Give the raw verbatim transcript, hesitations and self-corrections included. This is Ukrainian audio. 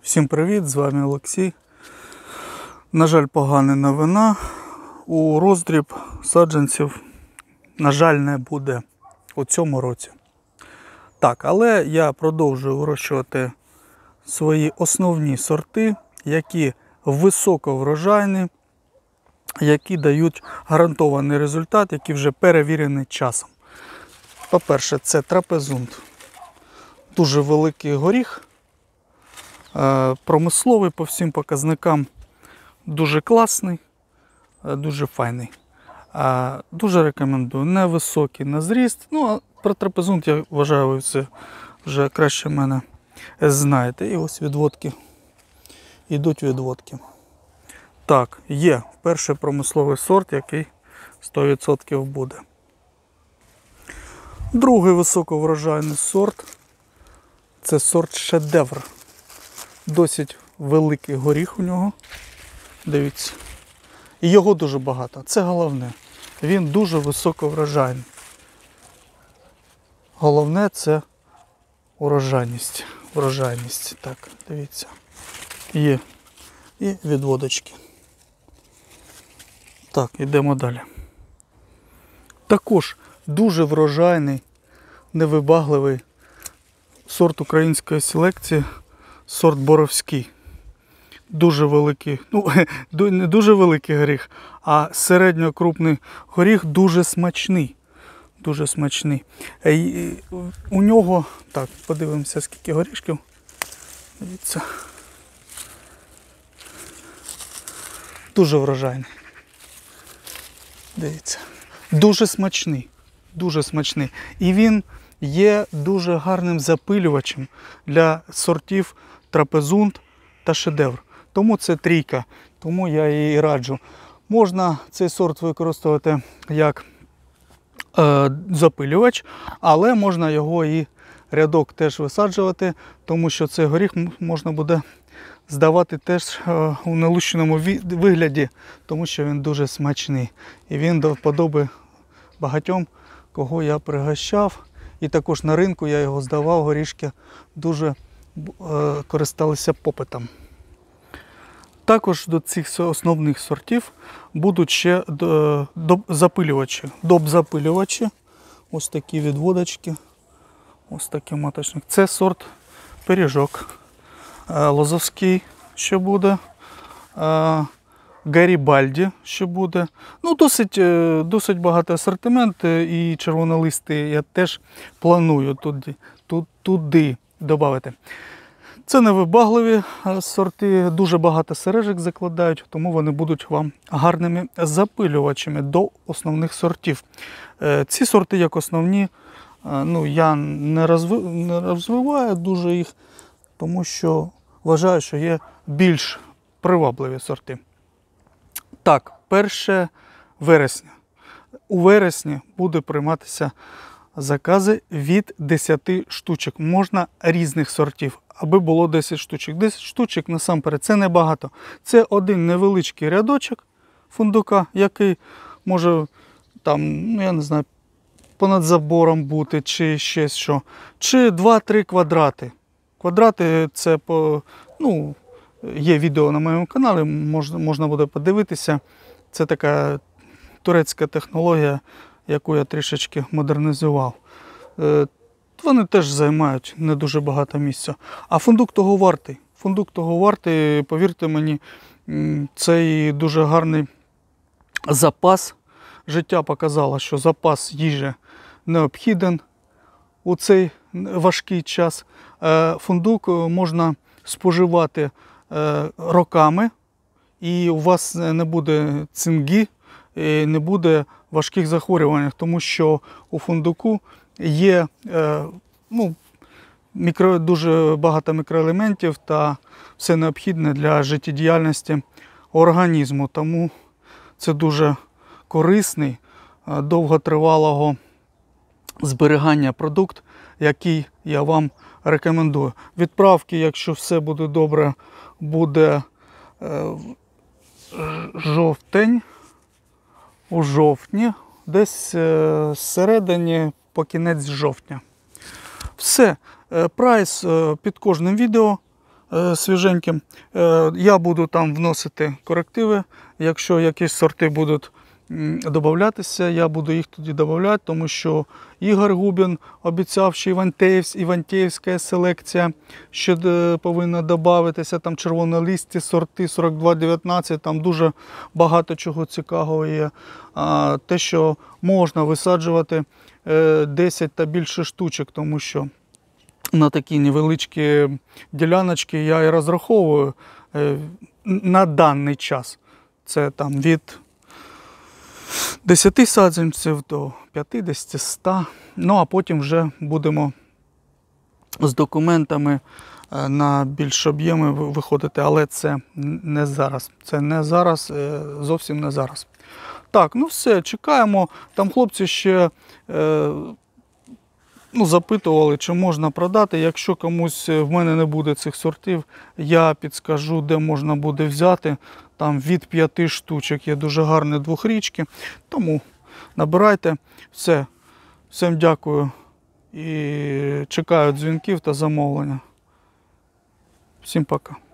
Всім привіт, з вами Олексій. На жаль, погана новина. У роздріб саджанців, на жаль, не буде у цьому році. Так, але я продовжую вирощувати свої основні сорти, які високоврожайні, які дають гарантований результат, які вже перевірені часом. По-перше, це трапезунт. Дуже великий горіх. Промисловий по всім показникам, дуже класний, дуже файний. Дуже рекомендую. Невисокий на зріст. Ну, а про трапезунт, я вважаю, ви все вже краще мене знаєте. І ось відводки. Йдуть відводки. Так, є перший промисловий сорт, який сто відсотків буде. Другий високоврожайний сорт – це сорт Шедевр. Досить великий горіх у нього. Дивіться. І його дуже багато. Це головне. Він дуже високоврожайний. Головне – це урожайність. Врожайність. Так, дивіться. Є. І відводочки. Так, йдемо далі. Також дуже врожайний, невибагливий сорт української селекції. Сорт Боровський. Дуже великий, ну, не дуже великий горіх, а середньокрупний горіх дуже смачний. Дуже смачний. У нього, так, подивимося, скільки горішків. Дивіться. Дуже врожайний. Дивіться. Дуже смачний. Дуже смачний. І він є дуже гарним запилювачем для сортів трапезунт та шедевр. Тому це трійка, тому я її раджу. Можна цей сорт використовувати як е, запилювач, але можна його і рядок теж висаджувати, тому що цей горіх можна буде здавати теж е, у налущеному вигляді, тому що він дуже смачний. І він до вподоби багатьом, кого я пригощав. І також на ринку я його здавав, горішки дуже користалися попитом. Також до цих основних сортів будуть ще запилювачі, доп-запилювачі. Ось такі відводочки, ось такий маточник. Це сорт Пиріжок. Лозовський ще буде. Гарібальді ще буде. Ну, досить, досить багато асортимент, і червонолисти я теж планую туди, туди додати. Це невибагливі сорти, дуже багато сережок закладають, тому вони будуть вам гарними запилювачами до основних сортів. Ці сорти, як основні, ну, я не, розви... не розвиваю дуже їх, тому що вважаю, що є більш привабливі сорти. Так, перше вересня. У вересні буде прийматися закази від десяти штучок. Можна різних сортів, аби було десять штучок. десять штучок насамперед це небагато. Це один невеличкий рядочок фундука, який може там, ну я не знаю, понад забором бути, чи ще що. Чи два-три квадрати. Квадрати це по, ну, є відео на моєму каналі, можна, можна буде подивитися. Це така турецька технологія, яку я трішечки модернізував. Вони теж займають не дуже багато місця. А фундук того вартий. Фундук того вартий, повірте мені, цей дуже гарний запас. Життя показало, що запас їжі необхіден у цей важкий час. Фундук можна споживати роками, і у вас не буде цинги, не буде важких захворювань, тому що у фундуку є ну, мікро, дуже багато мікроелементів та все необхідне для життєдіяльності організму. Тому це дуже корисний, довготривалого зберігання продукт, який я вам рекомендую. Відправки, якщо все буде добре, буде жовтень, у жовтні, десь зсередині по кінець жовтня. Все. Прайс під кожним відео. е, свіженьким. Е, я буду там вносити корективи. Якщо якісь сорти будуть м, додаватися, я буду їх тоді додавати, тому що Ігор Губін обіцяв, що Івантеївсь, Івантеївська селекція ще е, повинна додатися, там червонолисті сорти сорок два дев'ятнадцять, там дуже багато чого цікавого є. А, те, що можна висаджувати е, десять та більше штучок, тому що на такі невеличкі діляночки я і розраховую е, на даний час. Це там від десяти саджанців до п'ятдесят ста. Ну, а потім вже будемо з документами е, на більш об'єми ви- виходити, але це не зараз. Це не зараз, е, зовсім не зараз. Так, ну все, чекаємо. Там хлопці ще е, ну, запитували, чи можна продати. Якщо комусь в мене не буде цих сортів, я підскажу, де можна буде взяти. Там від п'яти штучок є дуже гарні двохрічки. Тому набирайте. Все. Всім дякую і чекаю дзвінків та замовлення. Всім пока.